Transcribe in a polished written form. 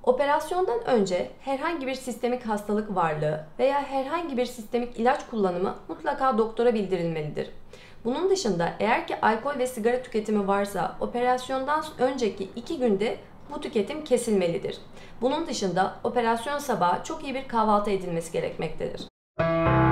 Operasyondan önce herhangi bir sistemik hastalık varlığı veya herhangi bir sistemik ilaç kullanımı mutlaka doktora bildirilmelidir. Bunun dışında eğer ki alkol ve sigara tüketimi varsa operasyondan önceki 2 günde bu tüketim kesilmelidir. Bunun dışında operasyon sabahı çok iyi bir kahvaltı edilmesi gerekmektedir.